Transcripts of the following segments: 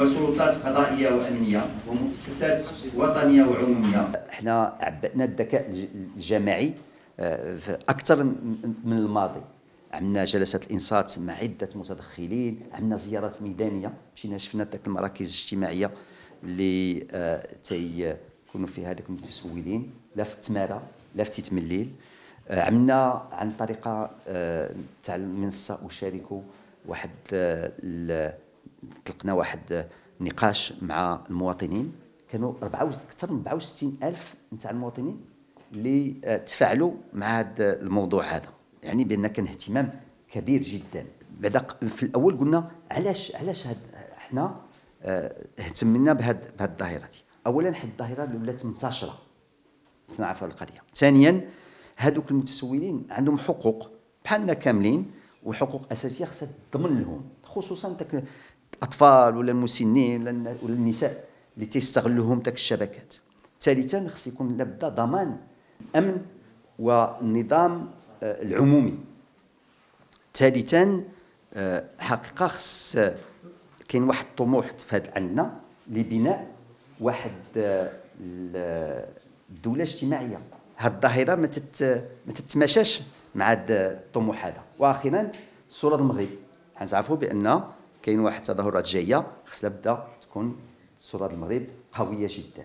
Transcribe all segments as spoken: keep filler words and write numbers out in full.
وسلطات قضائيه وامنيه ومؤسسات وطنيه وعموميه. احنا عبأنا الذكاء الجماعي في اكثر من الماضي. عملنا جلسات الانصات مع عده متدخلين، عملنا زيارات ميدانيه، مشينا شفنا ذاك المراكز الاجتماعيه اللي تيكونوا فيها هذوك المتسولين، لا في التماره لا في تيتمليل. عملنا عن طريقه تاع المنصه اشاركوا واحد طلقنا واحد نقاش مع المواطنين، كانوا اكثر من أربعة وستين ألف نتاع المواطنين اللي تفاعلوا مع هذا الموضوع هذا، يعني بان كان اهتمام كبير جدا. بعد في الاول قلنا علاش علاش هاد احنا اهتمنا بهذه الظاهره دي. اولا حيت الظاهره اللي ولات منتشره نعرفوا هذه القضيه. ثانيا هذوك المتسولين عندهم حقوق بحالنا كاملين، وحقوق اساسيه خصها تضمن لهم، خصوصا داك الاطفال ولا المسنين ولا النساء اللي تيستغلوهم داك الشبكات. ثالثا خص يكون لابد ضمان الامن والنظام العمومي. ثالثا حقيقه خص كاين واحد الطموح تفاد عندنا لبناء واحد الدوله اجتماعيه. هذه الظاهره ما ما تتماشاش مع هذا الطموح هذا. واخيرا الصوره المغرب، حنعرفوا بان كاين واحد التظاهرات جايه، خص لابد تكون الصوره المغرب قويه جدا.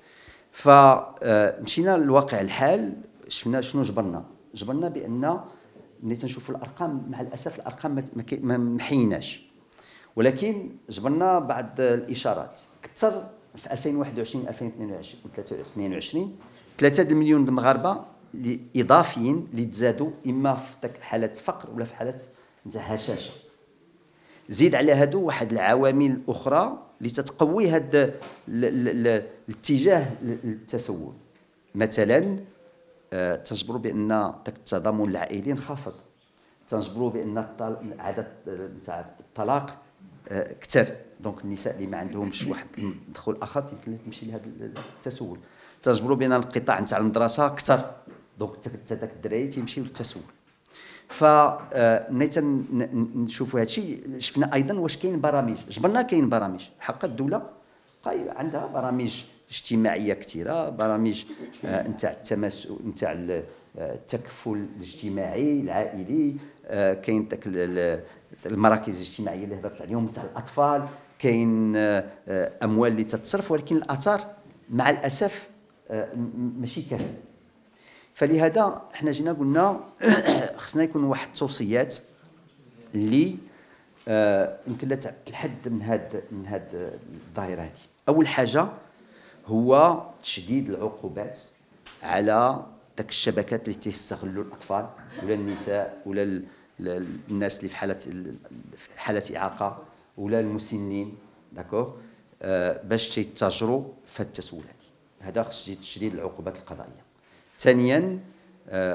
فمشينا للواقع الحال، شفنا شنو جبرنا جبرنا بان ملي تنشوفوا الارقام مع الاسف الارقام ما محيناش، ولكن جبرنا بعض الاشارات. اكثر في ألفين وواحد وعشرين ألفين واثنين وعشرين ثلاثة المليون المغاربه اضافيين اللي تزادوا اما في حاله فقر ولا في حاله نتاع هشاشه. زيد على هادو واحد العوامل الاخرى اللي تتقوي هذا الاتجاه للتسول. مثلا تنجبروا بان داك التضامن العائلي انخفض، تنجبروا بان عدد نتاع الطلاق كثر، دونك النساء اللي ما عندهمش واحد الدخول اخر يمكن تمشي لهذا التسول. تنجبروا بان القطاع نتاع المدرسه كثر، دونك حتى داك الدراري تيمشيو للتسول. ف ملي تنشوفوا هذا الشيء شفنا ايضا واش كاين برامج. جبرنا كاين برامج، حق الدوله عندها برامج اجتماعيه كثيره، برامج نتاع التماسك نتاع التكفل الاجتماعي العائلي، كاين داك المراكز الاجتماعيه اللي هضرت عليهم نتاع الاطفال، كاين اموال اللي تتصرف، ولكن الاثار مع الاسف ماشي كافيه. فلهذا احنا جينا قلنا خصنا يكون واحد التوصيات اللي يمكن لا تحد من هاد من هاد الظاهره هذه. اول حاجه هو تشديد العقوبات على داك الشبكات اللي تيستغلوا الاطفال ولا النساء ولا الناس اللي في حاله في حاله اعاقه ولا المسنين، داكوغ، باش تيتاجروا في التسول هذه. هذا خص تشديد العقوبات القضائيه. ثانيا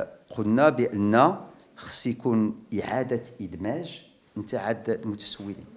قلنا بان خص يكون اعاده ادماج نتاع المتسولين.